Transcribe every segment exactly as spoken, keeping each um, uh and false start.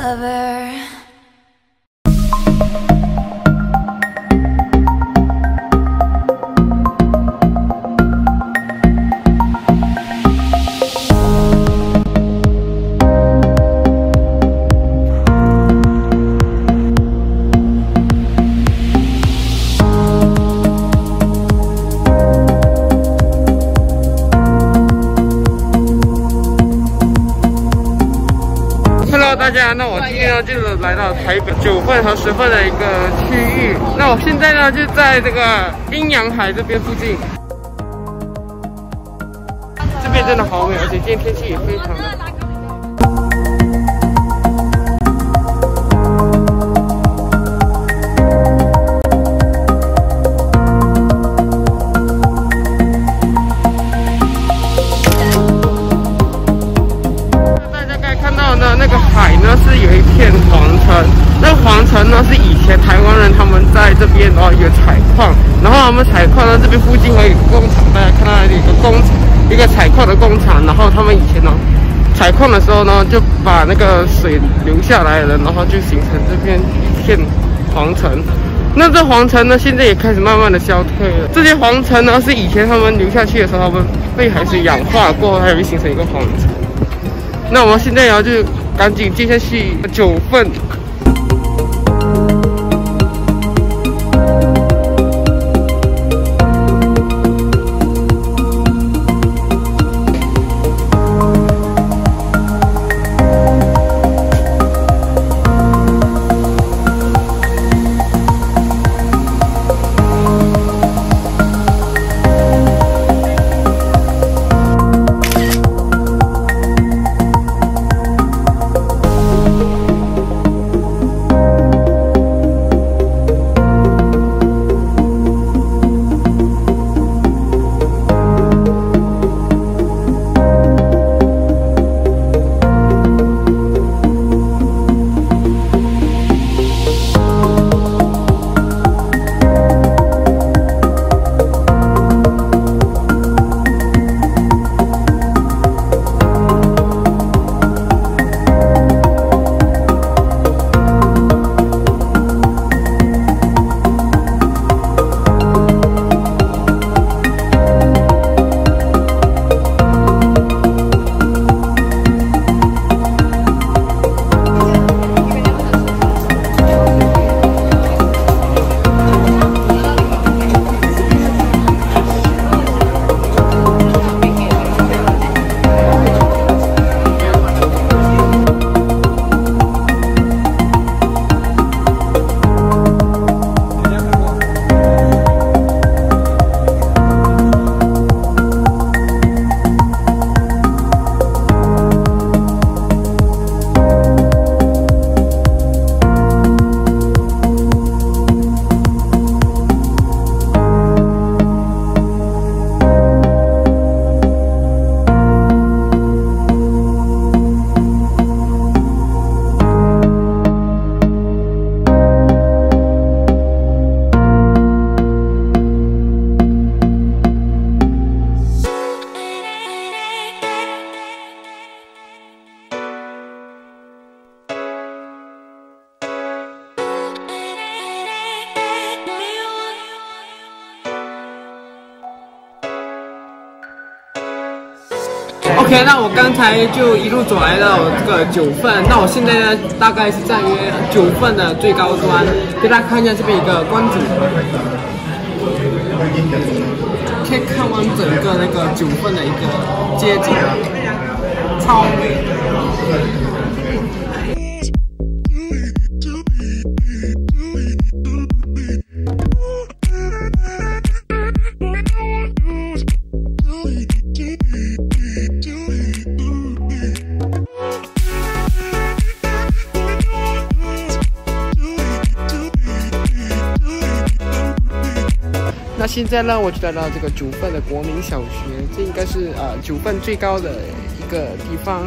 lover. Hello， 大家，那我今天呢就是来到台北九份和十份的一个区域。那我现在呢就在这个阴阳海这边附近，这边真的好美，而且今天天气也非常的好。 那个海呢是有一片黄城，那个黄城呢是以前台湾人他们在这边哦有采矿，然后他们采矿呢这边附近还有一个工厂，大家看到那里有一个工厂，一个采矿的工厂，然后他们以前呢采矿的时候呢就把那个水流下来了，然后就形成这边一片黄城。那这黄城呢现在也开始慢慢的消退了。这些黄城呢是以前他们流下去的时候，他们被海水氧化过后，还会形成一个黄城。那我们现在然后就赶紧接下去九份。 OK， 那我刚才就一路走来到这个九份，那我现在呢大概是站于九份的最高端，给大家看一下这边一个观景台，可以看完整个那个九份的一个街景，超美。 那现在呢，我就来到这个九份的国民小学，这应该是呃九份最高的一个地方。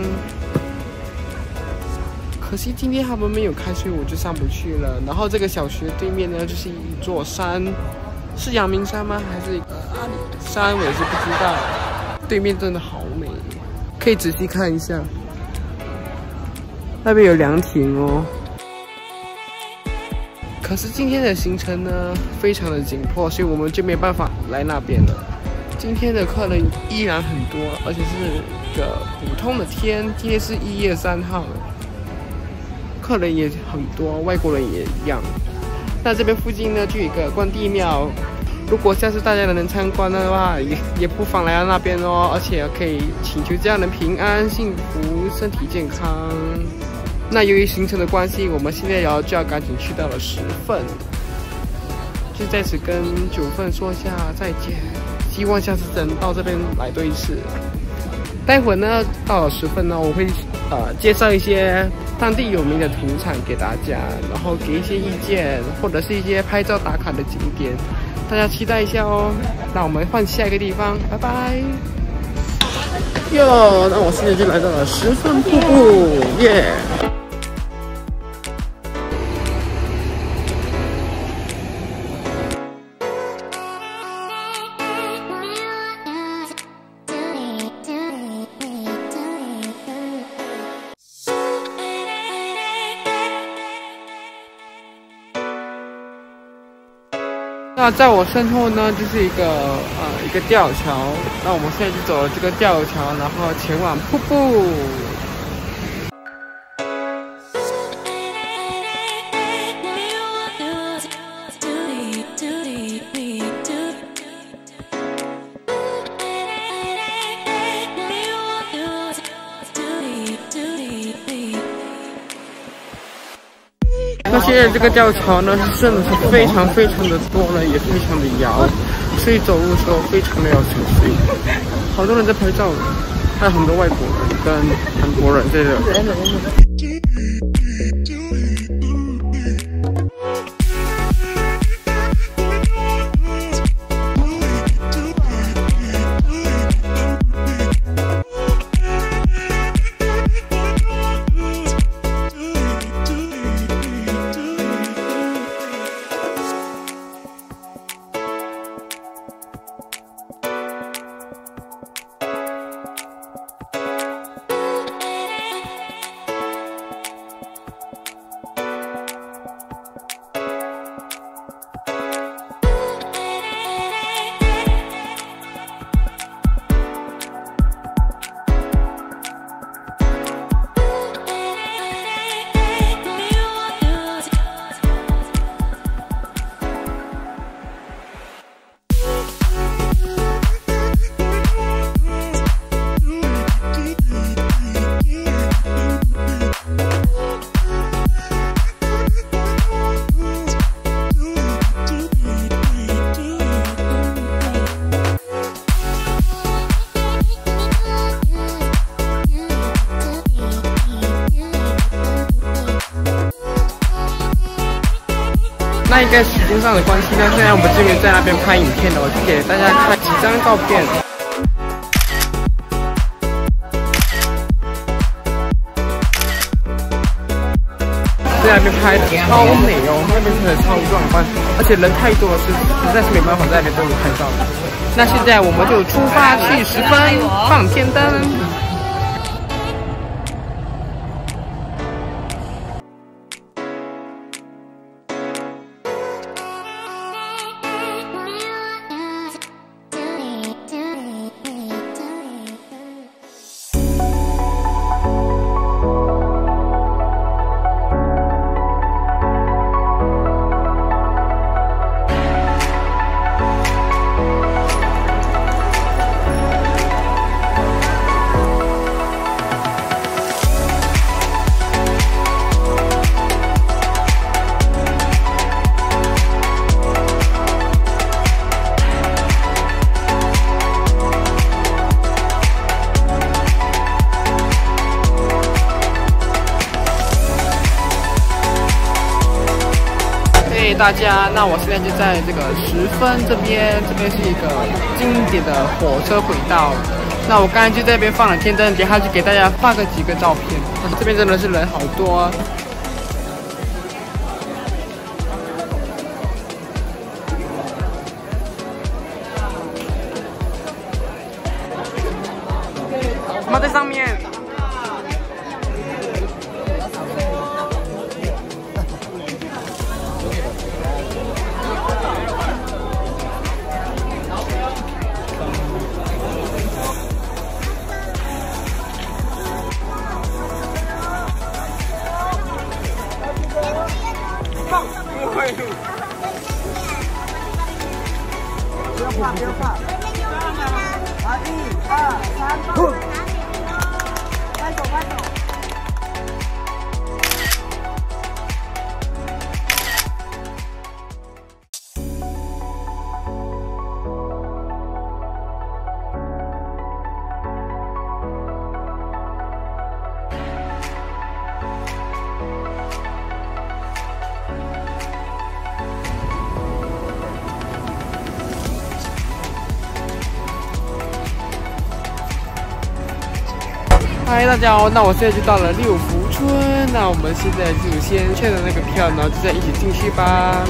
可惜今天他们没有开，所以我就上不去了。然后这个小学对面呢，就是一座山，是阳明山吗？还是呃阿里山？我也是不知道。对面真的好美，可以仔细看一下。 那边有凉亭哦。可是今天的行程呢，非常的紧迫，所以我们就没办法来那边了。今天的客人依然很多，而且是个普通的天，今天是一月三号，客人也很多，外国人也一样。那这边附近呢，就有一个关帝庙，如果下次大家能参观的话，也也不妨来到那边哦，而且可以请求家人平安、幸福、身体健康。那由于行程的关系，我们现在要就要赶紧去到了十份，就在此跟九份说下再见。希望下次能到这边来多一次。待会呢，到了十份呢，我会呃介绍一些当地有名的土产给大家，然后给一些意见，或者是一些拍照打卡的景点，大家期待一下哦。那我们换下一个地方，拜拜。哟，那我现在就来到了十分瀑布，耶、yeah ！那在我身后呢，就是一个呃一个吊桥。那我们现在就走了这个吊桥，然后前往瀑布。那现在这个吊桥呢，是真的是非常非常的多了，也非常的摇，所以走路的时候非常的要小心。好多人在拍照，还有很多外国人跟韩国人在这。那应该时间上的关系呢，现在我们这边在那边拍影片了，我就给大家看几张照片。在那边拍的超美哦，那边真的超壮观，而且人太多了，是实在是没办法在那边都能拍照。那现在我们就出发去十分放天灯。大家，那我现在就在这个十分这边，这边是一个经典的火车轨道。那我刚才就在这边放了天灯，等下就给大家发个几个照片。这边真的是人好多。我们在上面。 嗨，大家好，那我现在就到了六福村，那我们现在就先确认那个票，然后就再一起进去吧。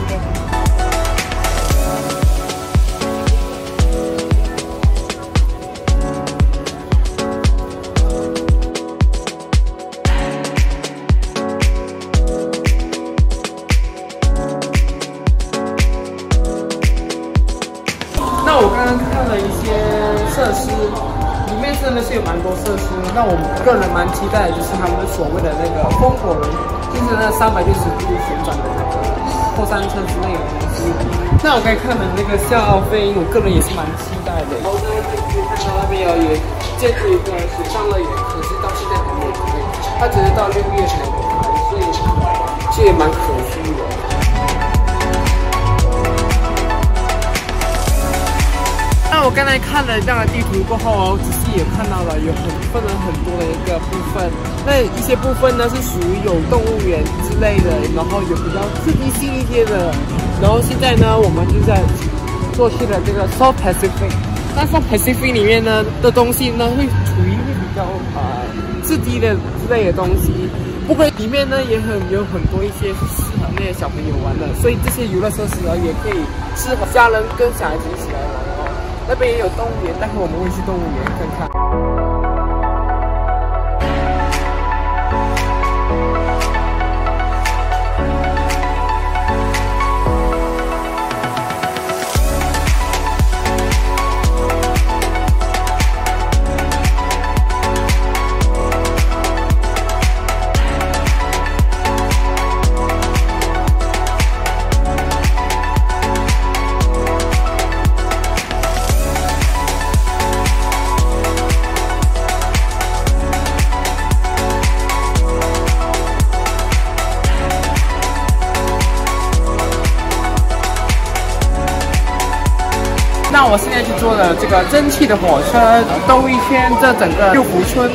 那我刚刚看了一些设施。 里面真的是有蛮多设施，那我个人蛮期待的就是他们所谓的那个风火轮，就是那三百六十度旋转的那个过山车之类的东西。那我可以看的那个笑飞，我个人也是蛮期待的。然后呢，可以看到那边有也建筑一个水上乐园，可是到现在还没有开，它只是到六月才能开，所以这也蛮可惜的。 那我刚才看了这样的地图过后，仔细也看到了有很分了很多的一个部分。那一些部分呢是属于有动物园之类的，然后有比较刺激性一些的。然后现在呢，我们就在过去了这个 South Pacific。那 South Pacific 里面呢的东西呢，会处于一个比较呃刺激的之类的东西。不过里面呢也很有很多一些是适合那些小朋友玩的，所以这些游乐设施呢也可以适合家人跟小孩子一起来玩哦。 那边也有动物园，待会我们会去动物园看看。那我现在去坐了这个蒸汽的火车，兜一圈这整个六福村。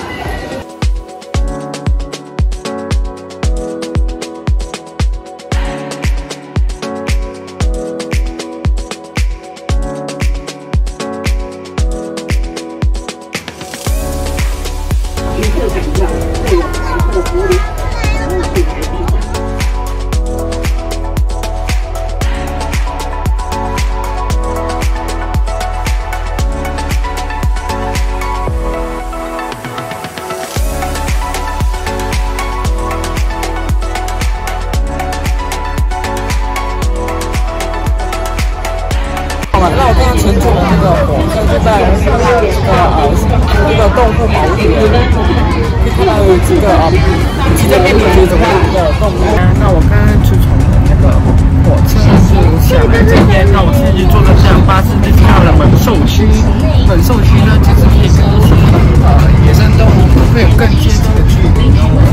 那我刚刚乘坐的那个火车就在这个呃这个动物保护区，可以看到有几个啊，直接给你这种的动物。那我刚刚就从那个火车就下来这边，那我现在就坐的这辆巴士就到了猛兽区。猛兽区呢，就是可以跟一些呃野生动物会有更接近的距离。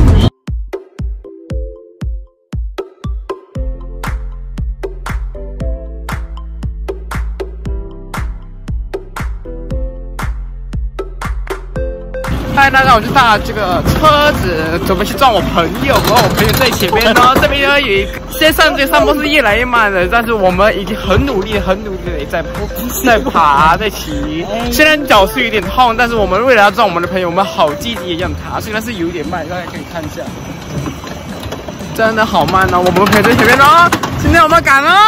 嗨，大家，我就搭这个车子准备去撞我朋友，然后我朋友在前面呢，这边呢有一个，现在上这上坡是越来越慢了，但是我们已经很努力、很努力的在在爬、在骑。虽然脚是有点痛，但是我们为了要撞我们的朋友，我们好积极的让爬，虽然是有点慢，大家可以看一下，真的好慢哦。我们朋友在前面哦，今天我们赶哦。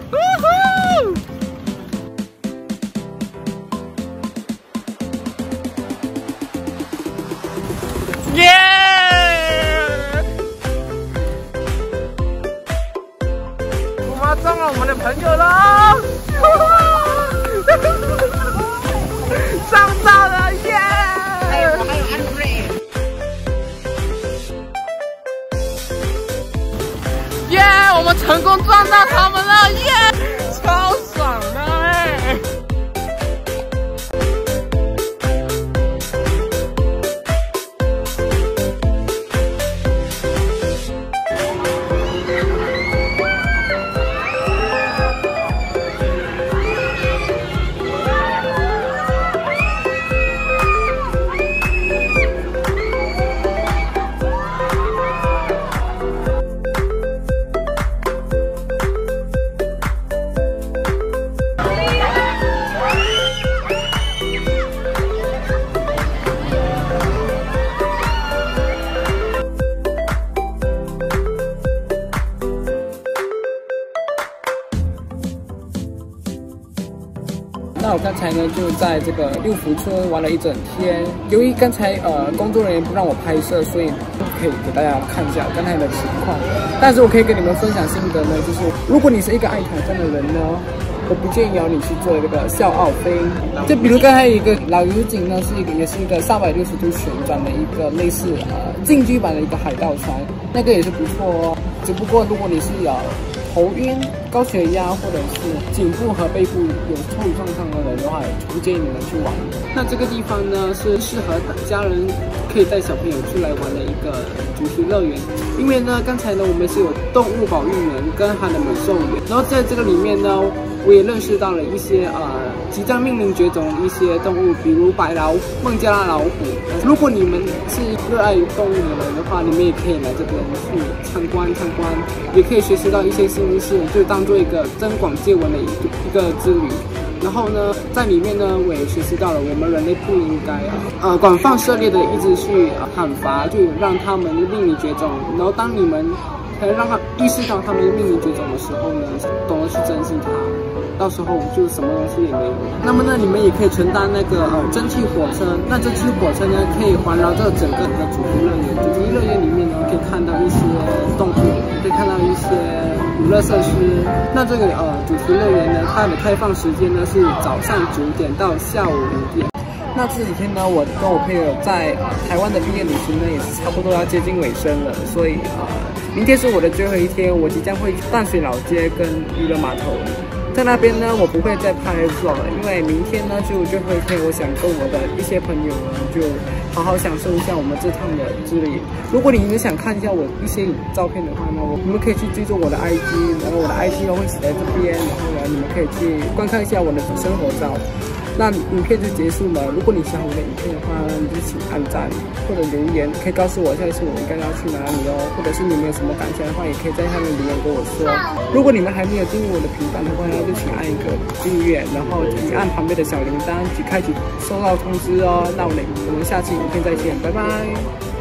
耶！ Yeah! 我们要撞了我们的朋友了，上到了耶！还有还有安瑞，耶！我们成功撞到他们了，耶！超爽的哎！ 呢，就在这个六福村玩了一整天。由于刚才呃工作人员不让我拍摄，所以不可以给大家看一下刚才的情况。但是我可以跟你们分享心得呢，就是如果你是一个爱挑战的人呢，我不建议哦你去做这个笑傲飞。就比如刚才有一个老油井呢，是一个也是一个三百六十度旋转的一个类似呃竞技版的一个海盗船，那个也是不错哦。只不过如果你是有头晕、高血压或者是颈部和背部有处理状况的人的话，不建议你们去玩。那这个地方呢，是适合家人可以带小朋友出来玩的一个主题乐园。因为呢，刚才呢我们是有动物保育员跟它的美兽园，然后在这个里面呢，我也认识到了一些呃即将面临绝种的一些动物，比如白老虎、孟加拉老虎。如果你们是热爱动物的人的话，你们也可以来这边去参观参观，也可以学习到一些新知识，就当做一个增广见闻的一个一个之旅。然后呢，在里面呢，我也学习到了我们人类不应该呃广泛涉猎的一直去呃砍伐，就让他们濒临绝种。然后当你们可以让他意识到他们濒临绝种的时候呢，懂得去珍惜它。到时候就什么东西也没有。那么呢，你们也可以承担那个呃蒸汽火车。那蒸汽火车呢，可以环绕这整个的主题乐园。主题乐园里面呢，可以看到一些动物，可以看到一些娱乐设施。那这个呃主题乐园呢，它的开放时间呢是早上九点到下午五点。那这几天呢，我跟我朋友在呃台湾的毕业旅行呢，也是差不多要接近尾声了，所以呃，明天是我的最后一天，我即将会去淡水老街跟渔人码头。在那边呢，我不会再拍 vlog 了，因为明天呢就最后一天，我想跟我的一些朋友呢，就好好享受一下我们这趟的之旅。如果你们想看一下我一些照片的话呢，我你们可以去追踪我的 I G， 然后我的 I G 呢会写在这边，然后呢你们可以去观看一下我的生活照。那影片就结束了。如果你喜欢我的影片的话呢，你就请按赞或者留言，可以告诉我下一次我应该要去哪里哦，或者是你们有什么感想的话，也可以在下面留言跟我说。如果你们还没有订阅我的频道的话呢，就请按一个订阅，然后请按旁边的小铃铛，去开启收到通知哦。那我们我们下期影片再见，拜拜。